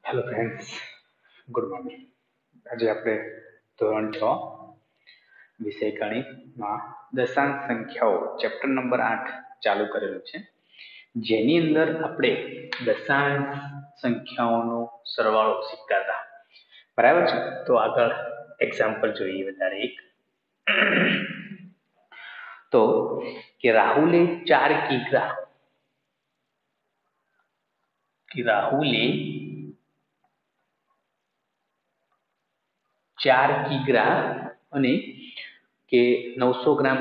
Hello friends, good morning. આજે આપણે ધોરણ 6 વિષય ગણિતમાં દશાંશ સંખ્યાઓ ચેપ્ટર નંબર 8 ચાલુ કરેલું છે, જેની અંદર આપણે દશાંશ સંખ્યાઓનો સરવાળો શીખતા હતા. બરાબર છે. તો આગળ એક્ઝામ્પલ જોઈએ. વધારે એક તો કે રાહુલે 4 કિગ્રા અને કે 900 ગ્રામ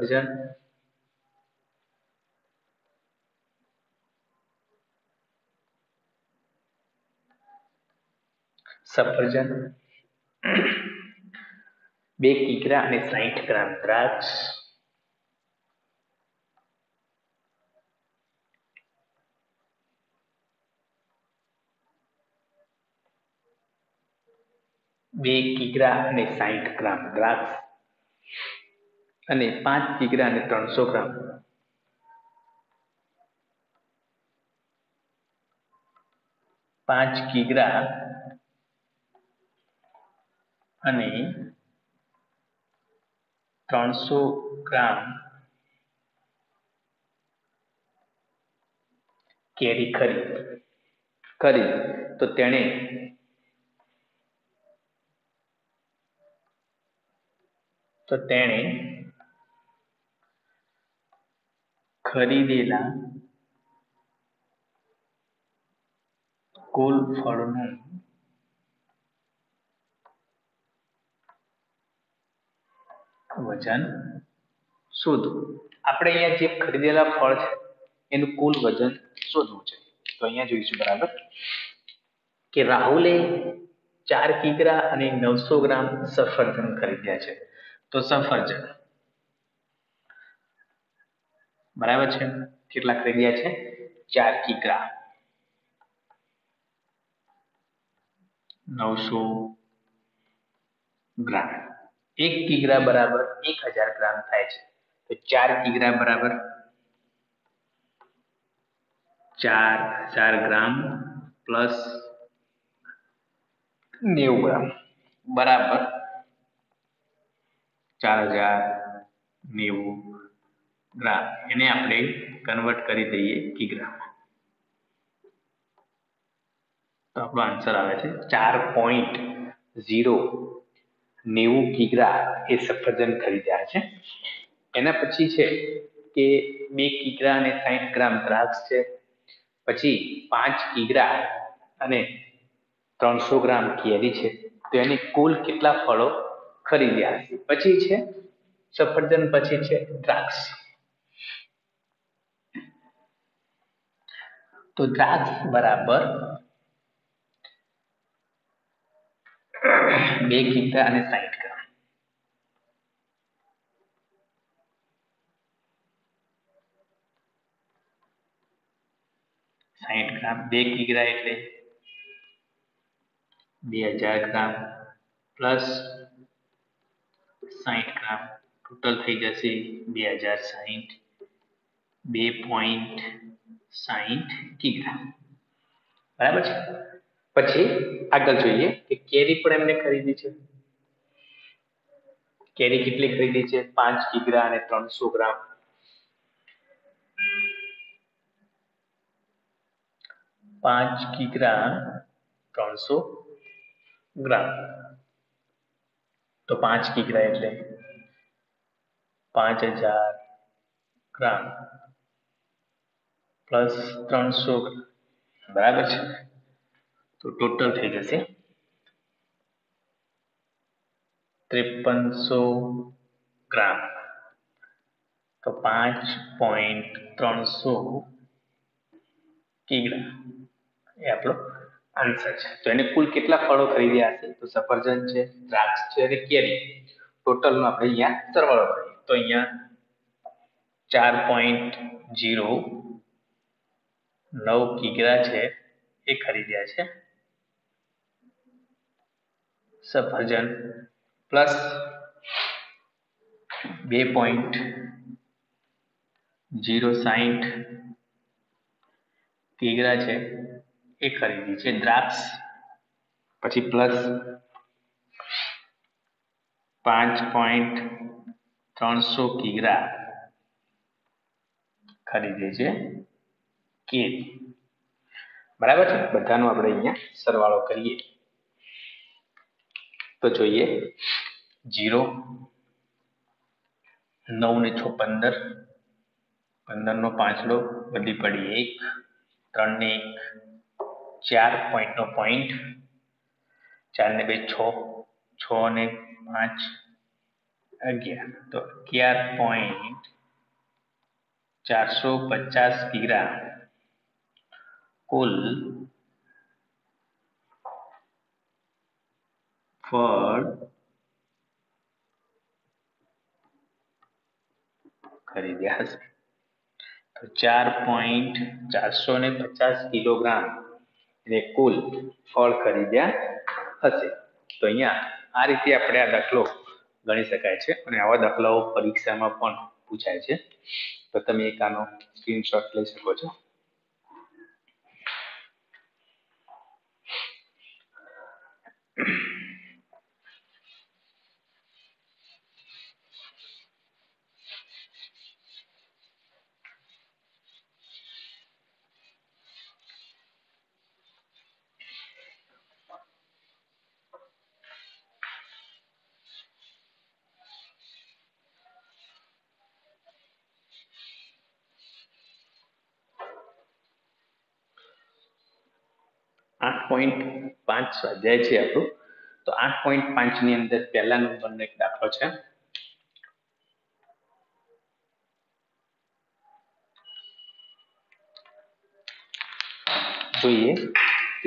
સફરજન 2 કિગ્રા અને 60 ગ્રામ દ્રાક્ષ, 2 કિગ્રા અને 60 ગ્રામ દ્રાક્ષ અને 5 કિગ્રા અને 300 ગ્રામ 5 કિગ્રા અને 300 ગ્રામ કેરી ખરીદી તો તેણે ખરીદેલા કુલ ફળનું વજન શોધો. આપણે અહીંયા જે ખરીદેલા ફળ છે એનું કુલ વજન શોધવું છે. તો અહીંયા જોઈશું. બરાબર, કે રાહુલે 4 કિગ્રા અને 900 ગ્રામ સફરજન ખરીદ્યા છે. તો સફરજન બરાબર છે, કેટલા ખરીદ્યા છે? 4 કિગ્રા, 900 ગ્રામ. 1 કિગ્રા બરાબર 1000 ગ્રામ થાય છે. તો 4 કિગ્રા બરાબર 4000 ગ્રામ પ્લસ 90 ગ્રામ બરાબર 4090 ગ્રામ. એને આપણે કન્વર્ટ કરી દઈએ કિગ્રામાં, તો આપણો આન્સર આવે છે 4.090 કિગ્રા એ સફરજન ખરીદ્યા છે. એના પછી છે કે 2 કિગ્રા અને 60 ગ્રામ દ્રાક્ષ છે. પછી 5 કિગ્રા અને 300 ગ્રામ કેરી છે. તો એને કુલ કેટલા ફળો ખરીદ્યા હશે? પછી છે સફરજન, પછી છે દ્રાક્ષ. તો દ્રાક્ષ બરાબર 2 કિગ્રા અને 60 ગ્રામ. 60 ગ્રામ, 2 કિગ્રા એટલે 2000 ગ્રામ પ્લસ 60 ગ્રામ, ટોટલ થઈ જશે 2060, 2.60 કિગ્રા. બરાબર છે. પછી આગળ જોઈએ કે કેરી પણ એમને ખરીદી છે. કેરી કેટલી ખરીદી છે? 5 કિગ્રા અને 300 ગ્રામ. 5 કિગ્રા 300 ગ્રામ. તો 5 કિગ્રા એટલે 5000 ગ્રામ પ્લસ 300 ગ્રામ. બરાબર છે. તો ટોટલ થઈ જશે 5300 ગ્રામ. તો 5.300 કિગ્રા એ આપણો આન્સર છે. તો એને કુલ કેટલા ફળો ખરીદ્યા હશે? તો સફરજન છે, દ્રાક્ષ છે અને કેરી. ટોટલ નો આપણે અહીંયા સરવાળો કરીએ તો અહીંયા 4.09 કિગ્રા છે એ ખરીદ્યા છે સફરજન, પ્લસ 2.060 કિગ્રા છે એ ખરીદી છે દ્રાક્ષ, પછી પ્લસ 5.300 કિગ્રા ખરીદે છે કેરી. બરાબર છે. બધાનો આપણે અહીંયા સરવાળો કરીએ તો જોઈએ 0, 9 ને 6 15, 15 નો પાંચડો, વધી પડી 1, 3 ને 1 4, પોઈન્ટનો પોઈન્ટ, 4 ને 2 6, 6 ને 5 11, તો 11.450 કિગ્રા કુલ ફળ ખરીદ્યા હશે. તો 4.450 કિલોગ્રામ એટલે કુલ ફળ ખરીદ્યા હશે. તો અહીંયા આ રીતે આપણે આ દાખલો ગણી શકાય છે અને આવા દાખલાઓ પરીક્ષામાં પણ પૂછાય છે. તો તમે એક આનો સ્ક્રીનશોટ લઈ શકો છો. .5 સ્વાધ્યાય છે આપણું. તો 8.5 ની અંદર પહેલા નંબરનો એક દાખલો છે. જોઈએ કે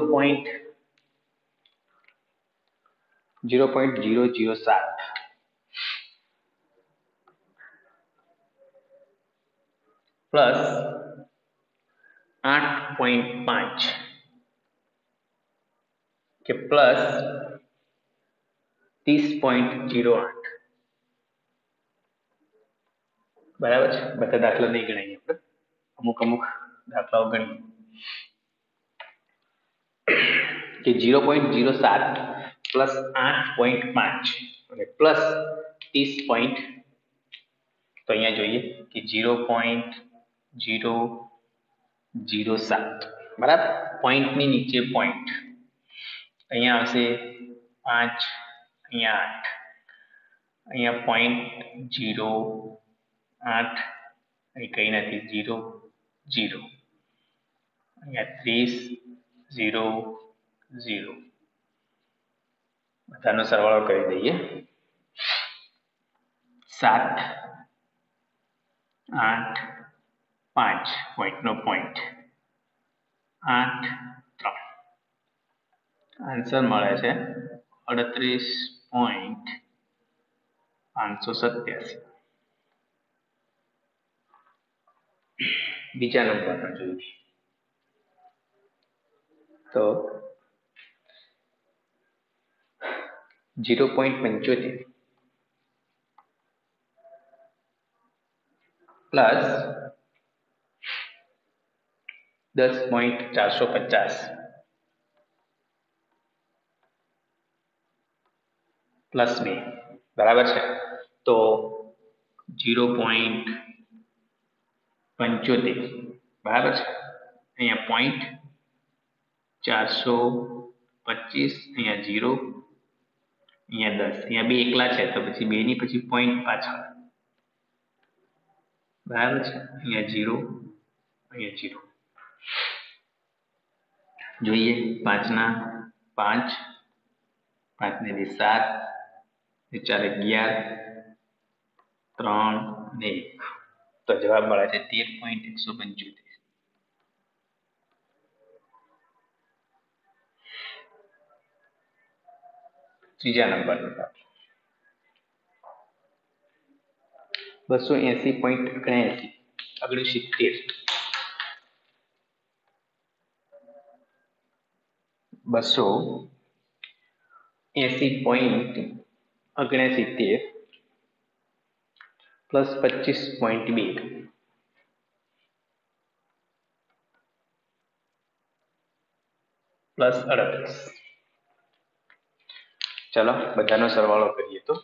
0.007 પ્લસ 8.5 કે પ્લસ 30.08. બરાબર છે. બધા દાખલા નહીં ગણાવીએ આપણે, અમુક દાખલાઓ ગણીએ કે 0.07 પ્લસ 8.5 અને પ્લસ 30. તો અહીંયા જોઈએ કે 0.007 બરાબર. પોઈન્ટની નીચે પોઈન્ટ, અહીંયા આવશે 5, અહીંયા 8, અહીંયા 0.08, અહીં કંઈ નથી 0, 0, અહીંયા 30, 0, 0. બધાનો સરવાળો કરી દઈએ. 7, 8, 5, પોઈન્ટનો પોઈન્ટ 8, 3. આન્સર મળે છે 38.587. બીજા નંબરનો જોઈએ તો 0.75 પ્લસ 10.450 પ્લસ 2. બરાબર છે. તો 0.75 બરાબર છે. અહીંયા પોઈન્ટ 425, અહીંયા 0, અહીંયા 10, અહીંયા 2 એકલા છે તો પછી 2 ની પછી પોઈન્ટ પાછળ. બરાબર છે. અહીંયા 0, અહીંયા 0. જોઈએ 5 ના 5, 5 ને 2 7, 4 11, 3 ને 1. તો જવાબ મળે છે 13.175. ત્રીજા નંબરનો દાખલો 280.79 280.69 પ્લસ 25.2 પ્લસ 38. ચલો બધાનો સરવાળો કરીએ તો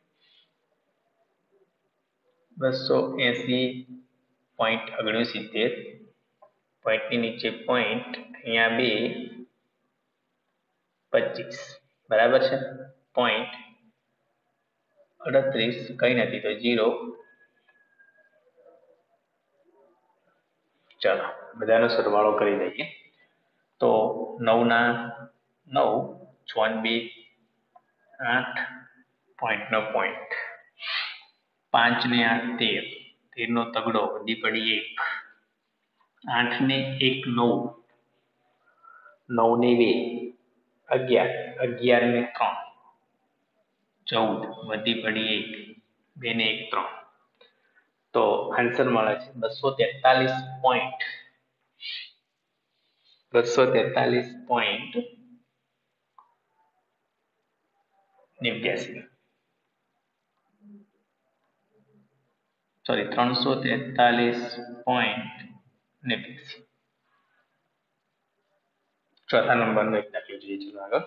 280.69 પોઈન્ટની નીચે પોઈન્ટ, અહીંયા 2 25 બરાબર છે. પોઈન્ટ 38 કઈ નથી તો 0. ચાલો બધાનો સરવાળો કરી દઈએ તો 9 ના 9, 6 ને 2 8, પોઈન્ટનો પોઈન્ટ, 5 ને 8 13, 13 નો તગડો, વધી પડી 1, 8 ને 1 9, 9 ને 2 11, 11 ને 3 14, વધી પડી 1, 2 ને 1 3. તો આન્સર મળે છે 243.89, સોરી 343.89. ચોથા નંબરનો એક દાખલો જોઈએ. ચલો આગળ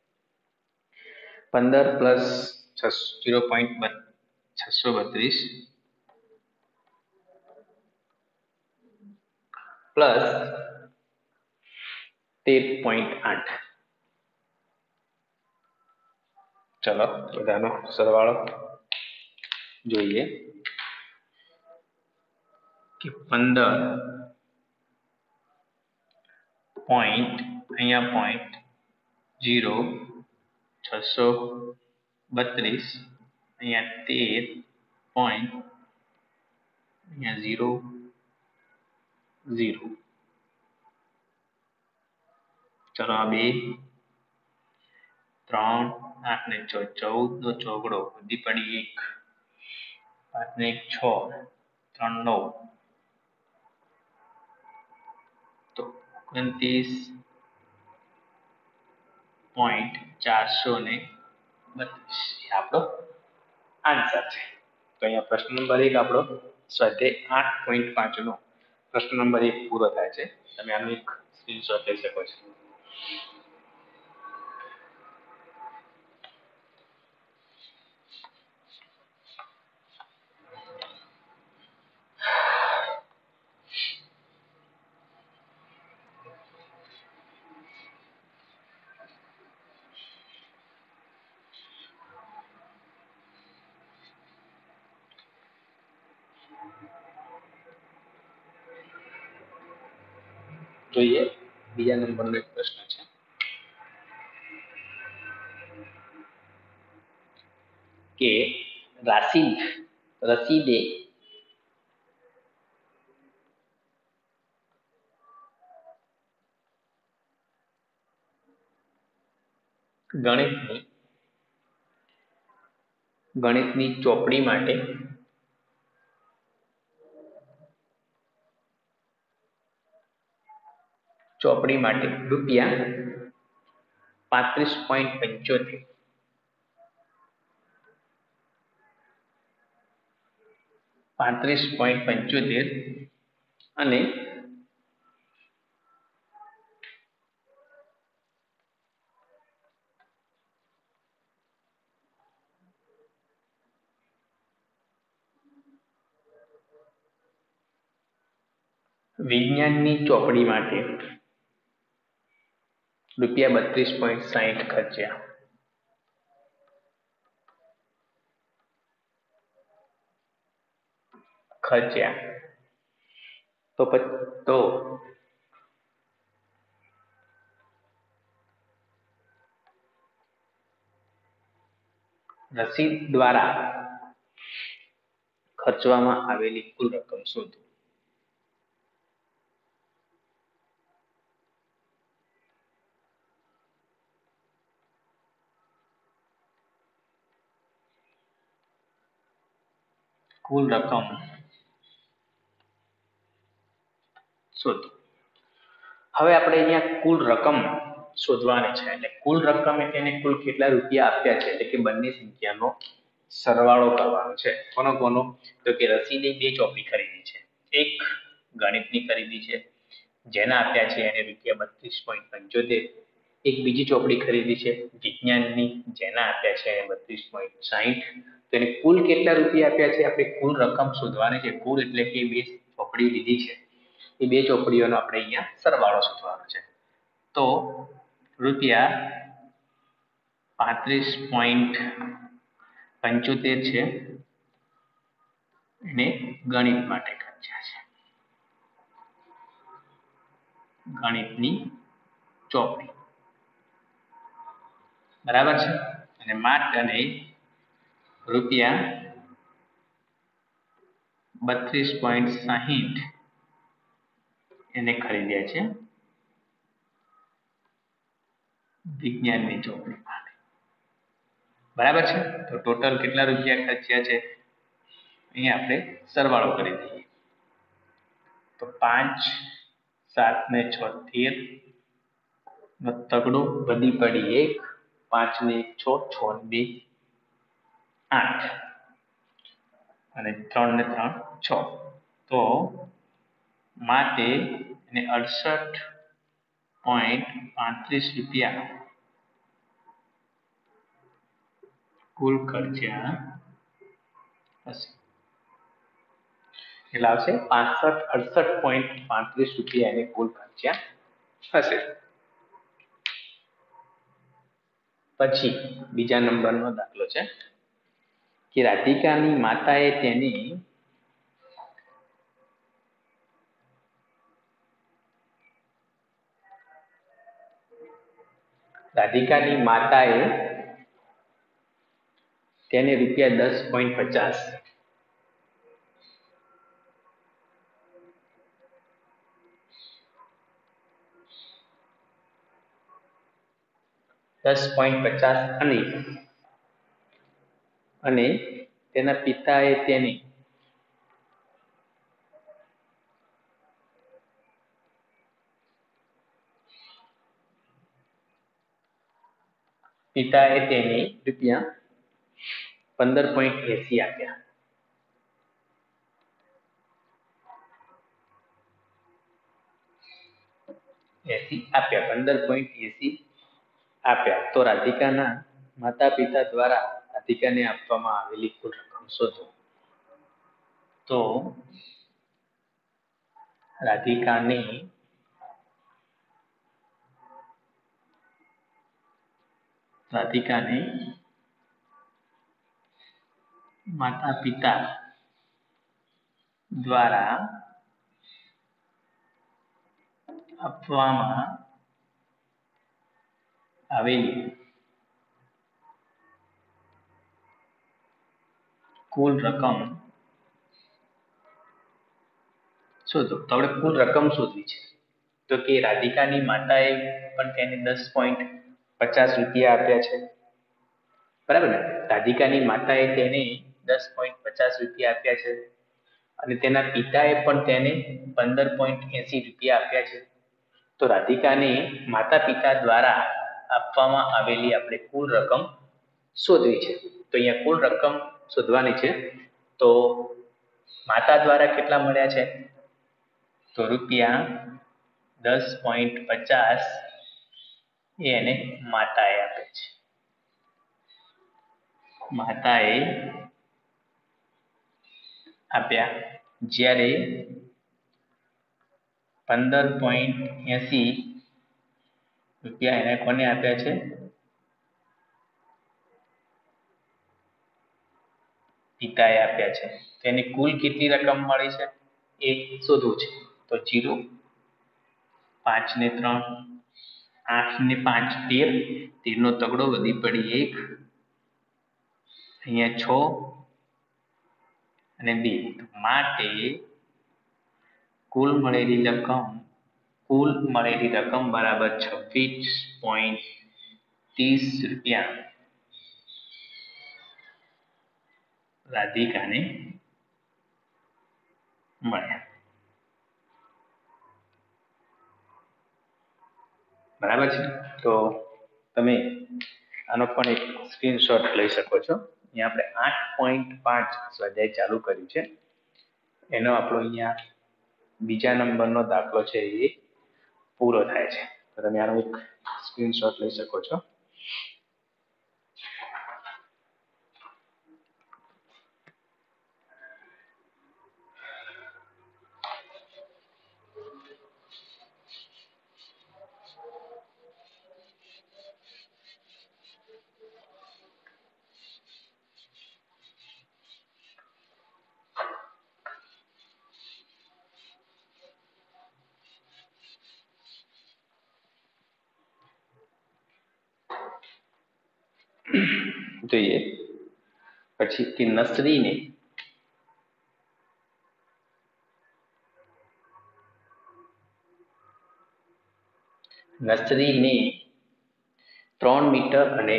15 પ્લસ 0.632 પ્લસ 13.8. ચલો બધાનો સરવાળો જોઈએ કે 15 પોઈન્ટ, અહીંયા પોઈન્ટ 0 632, અહીંયા 13 પોઈન્ટ, અહીંયા 0 0. ચલો આ 2 3 8 ને 14 નો ચોગડો, વધી પડી 1, 5 ને 1 6, 3 9, તો 29.432 આપણો આન્સર છે. તો અહીંયા પ્રશ્ન નંબર 1 આપણો સ્વાધ્યાય 8.5 નો પ્રશ્ન નંબર 1 પૂરો થાય છે. તમે આનો એક સ્ક્રીનશોટ લઈ શકો છો. જોઈએ બીજા નંબરનો એક પ્રશ્ન છે કે રસીદે ગણિતની ચોપડી માટે રૂપિયા 35.75 અને વિજ્ઞાનની ચોપડી માટે રૂપિયા 32.60 ખર્ચ્યા. તો રસીદ દ્વારા ખર્ચવામાં આવેલી કુલ રકમ શોધો. કુલ રકમ શોધો. હવે આપણે અહીંયા કુલ રકમ શોધવાની છે. એટલે કુલ રકમ એટલે કુલ કેટલા રૂપિયા આપ્યા છે એટલે કે બંને સંખ્યાનો સરવાળો કરવાનો છે. કોનો? તો કે રસીદે 2 ચોપડી ખરીદી છે. એક ગણિતની ખરીદી છે જેના આપ્યા છે એને રૂપિયા 32.75, એક બીજી ચોપડી ખરીદી છે વિજ્ઞાનની, જેના આપ્યા છે 32.60. તો એને કુલ કેટલા રૂપિયા આપ્યા છે, આપણે કુલ રકમ શોધવાની છે. કુલ એટલે કે બે ચોપડી લીધી છે, એ બે ચોપડીઓનો આપણે અહીંયા સરવાળો શોધવાનો છે. તો રૂપિયા 35.75 છે, એને ગણિત માટે ખર્ચ્યા છે, ગણિતની ચોપડી, બરાબર છે. અને અને રૂપિયા 32.60 એને ખરીદ્યા છે વિજ્ઞાનની ચોપડી માટે, બરાબર છે. તો ટોટલ કેટલા રૂપિયા ખર્ચ્યા છે, અહીંયા આપણે સરવાળો કરી દઈએ. તો 5, 7 ને 6 13 નો તગડો, વધી પડી 1, 5 ને 1 6, 6 ને 2 8 અને 3 ને 3 6. તો માટે એને 68.35 રૂપિયા કુલ ખર્ચ્યા હશે. કેટલા આવશે? 68.35 રૂપિયા એને કુલ ખર્ચ્યા હશે. પછી બીજા નંબરનો દાખલો છે કે રાધિકાની માતાએ તેની તેને રૂપિયા 10.50 અને તેના પિતાએ તેને રૂપિયા 15.80 આપ્યા. આપ્યા. તો રાધિકાના માતા પિતા દ્વારા રાધિકાને આપવામાં આવેલી કુલ રકમ શોધો. તો રાધિકાને માતા પિતા દ્વારા આપવામાં આવેલી કુલ રકમ શોધો. તો આપણે કુલ રકમ શોધવી છે. તો કે રાધિકાની માતાએ પણ તેને 10.50 રૂપિયા આપ્યા છે, બરાબર ને. રાધિકાની માતાએ તેને 10.50 રૂપિયા આપ્યા છે અને તેના પિતાએ પણ તેને 15.80 રૂપિયા આપ્યા છે. તો રાધિકાને માતા પિતા દ્વારા આપવામાં આવેલી આપણે કુલ રકમ શોધવી છે. તો અહીંયા કુલ રકમ શોધવાની છે. તો માતા દ્વારા કેટલા મળ્યા છે, તો રૂપિયા 10.50 એને માતાએ આપે છે. માતાએ આપ્યા, જ્યારે 15.80 રૂપિયા એને કોને આપ્યા છે, પિતાએ આપ્યા છે. તેની કુલ કેટલી રકમ મળી છે એ શોધવું છે. તો 0, 5 ને 3 8 ને 5 13, 13 નો તગડો, વધી પડી 1, અહીંયા 6 અને 2. માટે કુલ મળેલી રકમ બરાબર 26.30 રૂપિયા રાધિકાને મળ્યા, બરાબર છે. તો તમે આનો પણ એક સ્ક્રીનશોટ લઈ શકો છો. અહીંયા આપણે 8.5 સ્વાધ્યાય ચાલુ કર્યું છે, એનો આપણો અહીંયા બીજા નંબરનો દાખલો છે એ પૂરો થાય છે. તો તમે આનો એક સ્ક્રીનશોટ લઈ શકો છો. જોઈએ પછી કે નસરીને 3 મીટર અને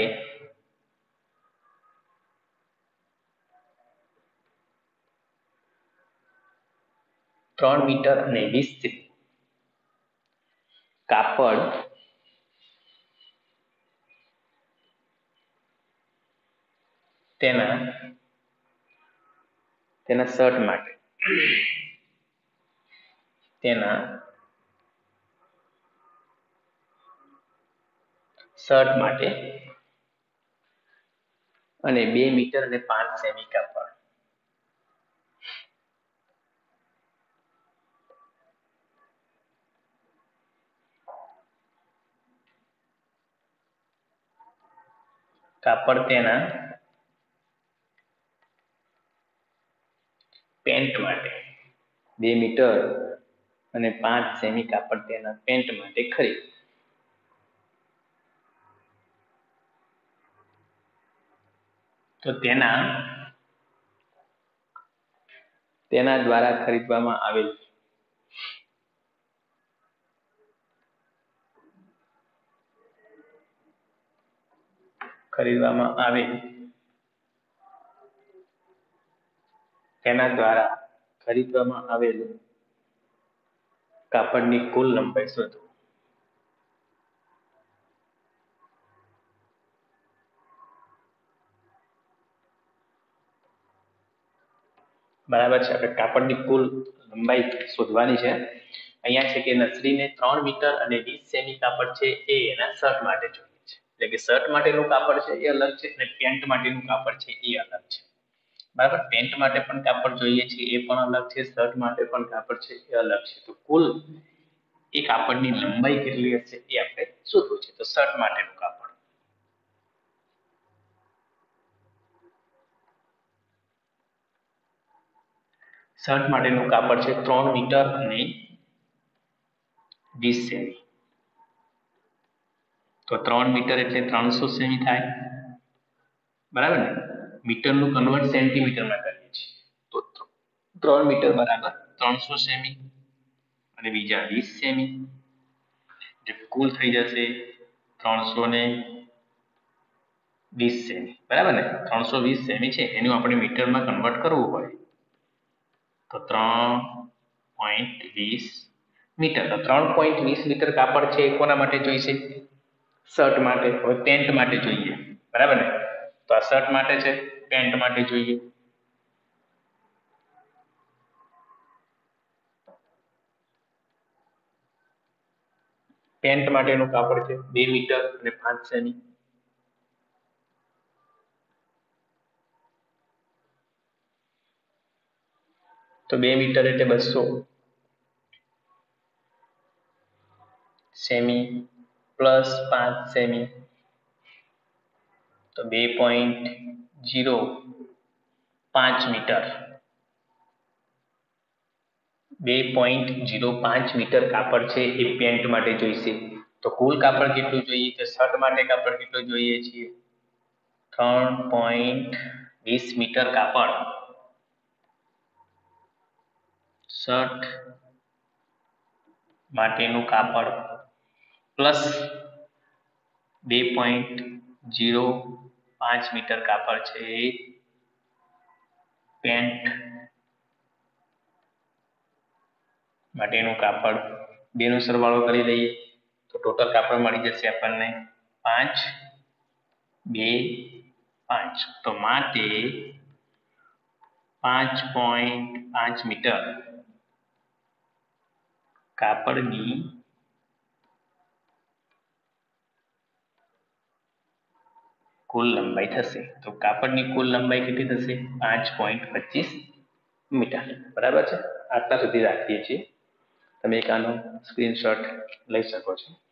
20 કાપડ તેના શર્ટ માટે અને 2 મીટર અને 5 સેમી કાપડ તેના પેન્ટ માટે 2 મીટર અને 5 સેમી કાપડ તેના પેન્ટ માટે ખરીદ. તો તેના દ્વારા ખરીદવામાં આવેલ કાપડની કુલ લંબાઈ શોધો. બરાબર છે. આપણે કાપડની કુલ લંબાઈ શોધવાની છે. અહીંયા છે કે નસરીને 3 મીટર અને 20 સેમી કાપડ છે એ એના શર્ટ માટે જોઈએ છે. એટલે કે શર્ટ માટેનું કાપડ છે એ અલગ છે અને પેન્ટ માટેનું કાપડ છે એ અલગ છે. બરાબર. પેન્ટ માટે પણ કાપડ જોઈએ છે એ પણ અલગ છે. શર્ટ માટે પણ કાપડ છે એ અલગ છે. તો કુલ એ કાપડની લંબાઈ કેટલી હશે એ આપણે શોધવું છે. તો શર્ટ માટેનું કાપડ છે 3 મીટર અને 20 સેમી. તો 3 મીટર એટલે 300 સેમી થાય. બરાબર ને? મીટરનું કન્વર્ટ સેન્ટીમીટરમાં કરીએ છીએ. તો 3 મીટર બરાબર 300 સેમી અને બીજા 20 સેમી. એટલે કુલ થઈ જશે 320 સેમી. બરાબર ને? 320 સેમી છે એનું આપણે મીટરમાં કન્વર્ટ કરવું હોય તો 3.20 મીટર. તો 3.20 મીટર કાપડ છે એ કોના માટે જોઈશે? શર્ટ માટે. હવે પેન્ટ માટે જોઈએ. બરાબર ને? તો આ શર્ટ માટે છે, પેન્ટ માટે જોઈએ. પેન્ટ માટેનું કાપડ છે 2 મીટર અને 5 સેમી. તો 2 મીટર એટલે 200 સેમી પ્લસ 5 સેમી તો 2.05 મીટર. 2.05 મીટર કાપડ છે એ પેન્ટ માટે જોઈશે. તો કુલ કાપડ કેટલું જોઈએ? તો શર્ટ માટે કાપડ કેટલું જોઈએ છીએ? 3.20 મીટર કાપડ શર્ટ માટેનું કાપડ પ્લસ 2.05 મીટર કાપડ છે એ પેન્ટ માટેનું કાપડ. બેનો સરવાળો કરી દઈએ તો ટોટલ કાપડ મળી જશે આપણને 5 2 5. તો માટે 5.5 મીટર કાપડની કુલ લંબાઈ થશે. તો કાપડની કુલ લંબાઈ કેટલી થશે? 5.25 મીટર. બરાબર છે. આટલા સુધી રાખીએ છીએ. તમે એક આનો સ્ક્રીનશોટ લઈ શકો છો.